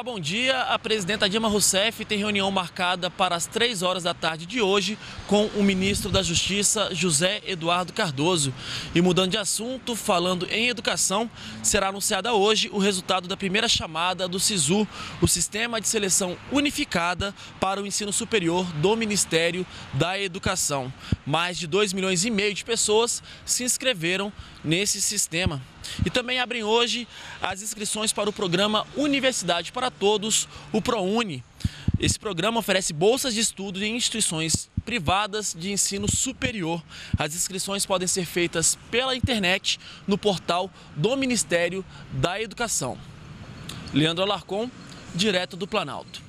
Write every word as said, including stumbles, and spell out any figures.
bom dia. A presidenta Dilma Rousseff tem reunião marcada para as três horas da tarde de hoje com o ministro da Justiça, José Eduardo Cardoso. E mudando de assunto, falando em educação, será anunciada hoje o resultado da primeira chamada do SISU, o Sistema de Seleção Unificada para o Ensino Superior do Ministério da Educação. Mais de dois milhões e meio de pessoas se inscreveram nesse sistema. E também abrem hoje as inscrições para o programa Universidade para Todos, o ProUni. Esse programa oferece bolsas de estudo em instituições privadas de ensino superior. As inscrições podem ser feitas pela internet no portal do Ministério da Educação. Leandro Alarcon, direto do Planalto.